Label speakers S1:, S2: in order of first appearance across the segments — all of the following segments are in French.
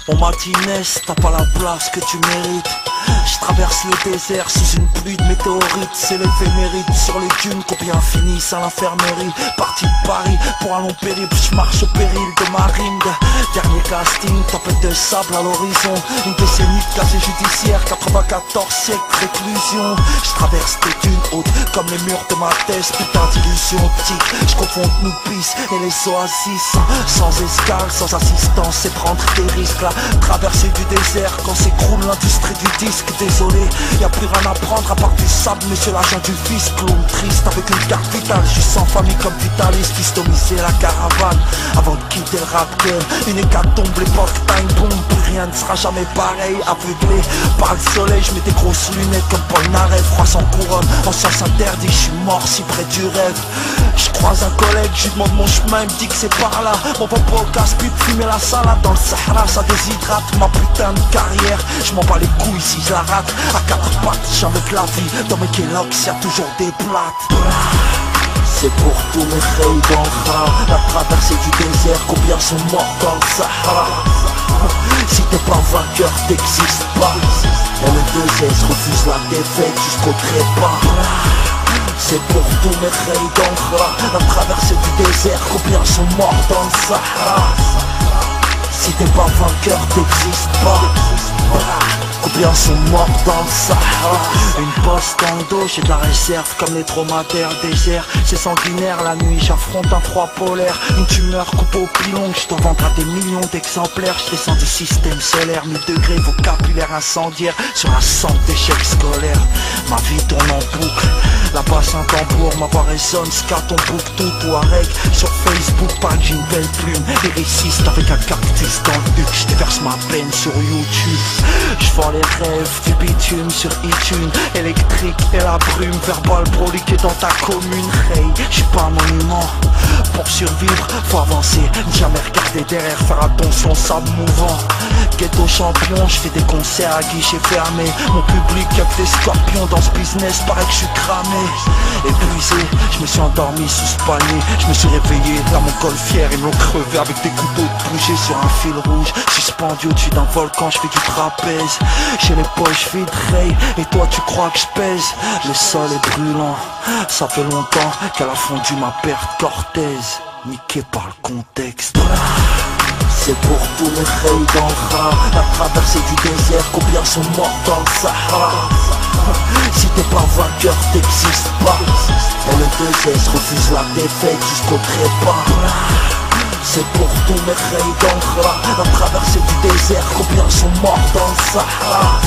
S1: On m'a dit Ness, t'as pas la place que tu mérites. Je traverse le désert sous une pluie de météorites. C'est l'éphéméride sur les dunes, combien finissent à l'infirmerie. Parti de Paris pour un long périple, je marche au péril de ma rime. Dernier casting, tempête de sable à l'horizon. Une décennie de casier judiciaire, 94 siècles de réclusion. Je traverse des dunes hautes comme les murs de ma thèse. Putain d'illusion optique, je confonds Noupis et les oasis. Sans escale, sans assistance, c'est prendre des risques. La traversée du désert quand s'écroule l'industrie du disque. Désolé, y'a plus rien à prendre à part du sable, monsieur l'agent du fisc. Clown triste avec une carte vitale, je suis sans famille comme Vitalis. Customiser la caravane avant de quitter le rap game. Une hécatombe, l'époque time bomb, plus rien ne sera jamais pareil. Aveuglé par le soleil, je mets des grosses lunettes comme Paul Naref. Froid sans couronne, en sens interdit, je suis mort si près du rêve. Je croise un collègue, je lui demande mon chemin, il me dit que c'est par là. Mon papa au casse-pipe, fumer la salade dans le Sahara, ça déshydrate ma putain de carrière. Je m'en bats les couilles si je la rate. À quatre pattes, j'en veux que la vie. Dans mes kélox, y'a toujours des plates. C'est pour tous mes frères d'Anra. La traversée du désert, combien sont morts dans le Sahara. Si t'es pas vainqueur, t'existes pas. Et le 2S refuse la défaite jusqu'au trépas. C'est pour tous mes frères d'Anra. La traversée du désert, combien sont morts dans le Sahara. Si t'es pas vainqueur, t'existes pas. Combien sont morts dans le Sahara. Une poste dans le dos, j'ai de la réserve comme les dromadaires désert. C'est sanguinaire la nuit, j'affronte un froid polaire. Une tumeur coupe au pilon, je dois vendre à des millions d'exemplaires. Je descends du système solaire, 1000 degrés, vocabulaire incendiaire. Sur un centre d'échecs scolaires, ma vie tourne en boucle. Là-bas Saint-Tambour, ma voix résonne, scaton bouc tout Touareg. Sur Facebook, parle j'ai une belle plume. Lyriciste avec un cactus dans le huc. Je déverse ma peine sur YouTube. Je vends les rêves du bitume sur iTunes. Électrique et la brume, verbal broliqué dans ta commune. Hey, j'suis pas un monument. Pour survivre, faut avancer, ne jamais regarder derrière, faire attention, sable mouvant. Ghetto champion, j'fais des concerts à guichet fermé. Mon public y'a que des scorpions dans ce business, paraît que j'suis cramé. Épuisé, je me suis endormi sous ce panier. Je me suis réveillé, là mon golfière, ils m'ont crevé avec des couteaux de bouger sur un fil rouge. Suspendu au-dessus d'un volcan, j'fais du trapèze. J'ai les poches vides, Ray, et toi tu crois que je pèse. Le sol est brûlant, ça fait longtemps qu'elle a fondu ma perte Cortez, niqué par le contexte. C'est pour tous mes frères d'Anra. La traversée du désert, combien sont morts dans le Sahara. Si t'es pas vainqueur, t'existes pas. Et le 2S refuse la défaite jusqu'au trépas. C'est pour tous mes frères d'Anra. La traversée du désert, combien sont morts dans le Sahara.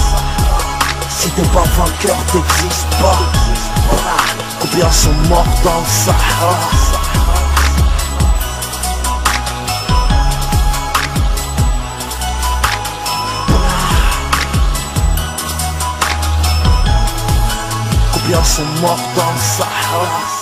S1: Si t'es pas vainqueur, t'existes pas. Combien sont morts dans le Sahara. Combien sont morts dans le Sahara.